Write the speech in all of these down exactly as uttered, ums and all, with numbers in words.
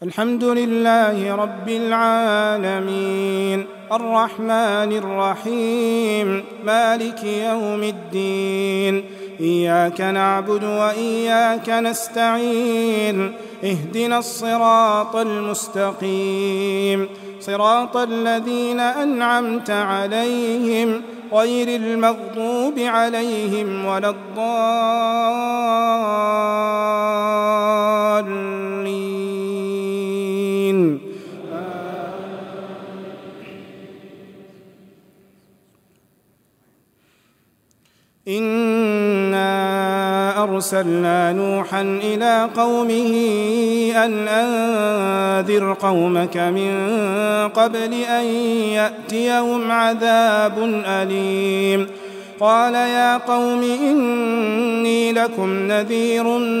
الحمد لله رب العالمين الرحمن الرحيم مالك يوم الدين إياك نعبد وإياك نستعين اهدنا الصراط المستقيم صراط الذين أنعمت عليهم غير المغضوب عليهم ولا الضالين. إنا أرسلنا نوحا إلى قومه أن أنذر قومك من قبل أن يأتيهم عذاب أليم. قال يا قوم إني لكم نذير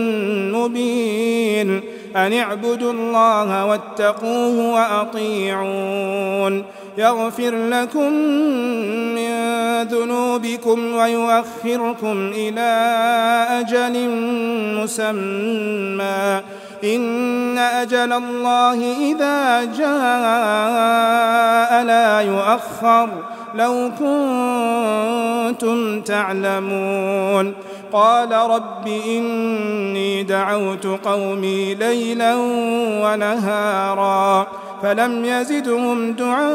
مبين أن اعبدوا الله واتقوه وأطيعون يغفر لكم من ذنوبكم ويؤخركم إلى أجل مسمى إن أجل الله إذا جاء لا يؤخر لو كنتم تعلمون. قال رب إني دعوت قومي ليلا ونهارا فلم يزدهم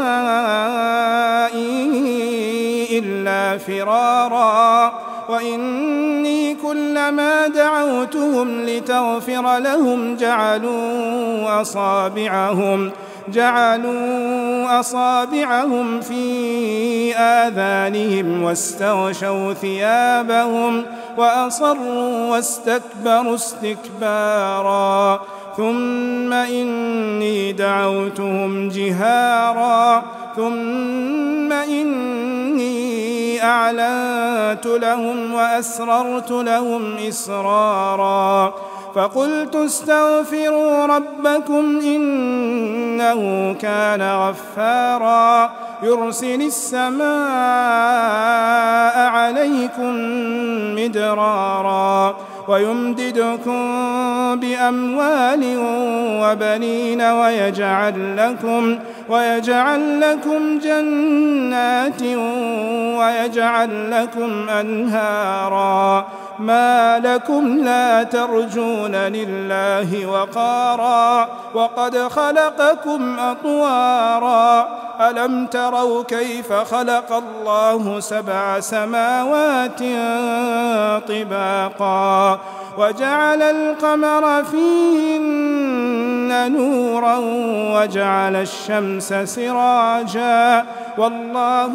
دعائي إلا فرارا وإني كلما دعوتهم لتغفر لهم جعلوا أصابعهم جعلوا أصابعهم في آذانهم واستغشوا ثيابهم وأصروا واستكبروا استكبارا ثم إني دعوتهم جهارا ثم إني أعلنت لهم وأسررت لهم إسرارا فقلت استغفروا ربكم إنه كان غفارا يرسل السماء عليكم مدرارا ويمددكم بأموال وبنين ويجعل لكم ويجعل لكم جنات ويجعل لكم أنهارا ما لكم لا ترجون لله وقارا وقد خلقكم أطوارا ألم تروا كيف خلق الله سبع سماوات طباقا وجعل القمر فيهن نورا وجعل الشمس سراجا والله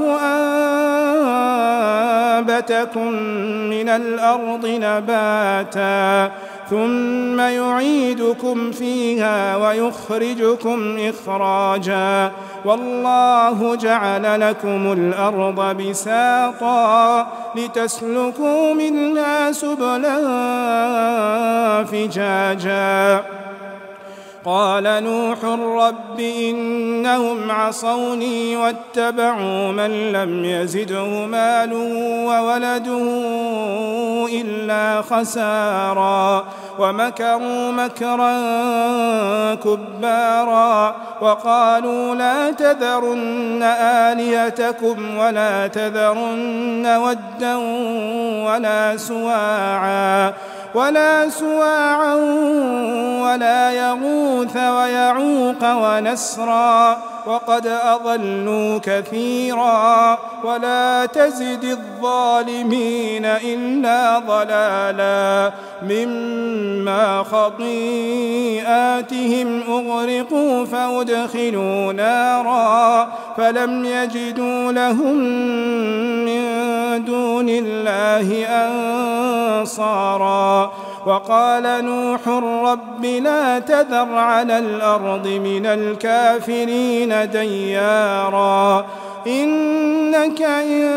أنبتكم من الأرض نباتا ثم يعيدكم فيها ويخرجكم إخراجا والله جعل لكم الأرض بساطا لتسلكوا منها سبلا فجاجا. قال نوح رب إنهم عصوني واتبعوا من لم يزده ماله وولده إلا خسارا ومكروا مكرا كبارا وقالوا لا تذرن آلهتكم ولا تذرن ودا ولا سواعا ولا سواعا ولا يغوث ويعوق ونسرا وقد أضلوا كثيرا ولا تزد الظالمين إلا ضلالا مما خطيئاتهم أغرقوا فأدخلوا نارا فلم يجدوا لهم من دون الله أنصارا. وقال نوح رب لا تذر على الأرض من الكافرين ديارا إنك إن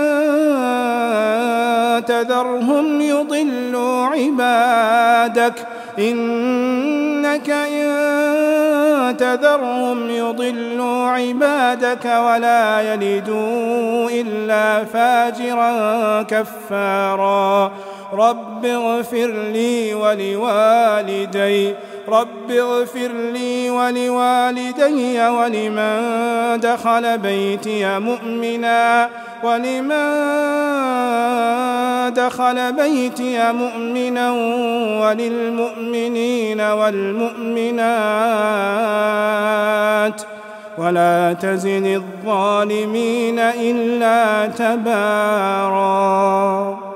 تذرهم يضلوا عبادك إنك إن تذرهم يضلوا عبادك ولا يلدوا إلا فاجرا كفارا. رب اغفر لي ولوالدي رب اغفر لي ولوالدي ولمن دخل بيتي مؤمنا ولمن دخل بيتي مؤمنا وللمؤمنين والمؤمنات ولا تزد الظالمين إلا تباراً.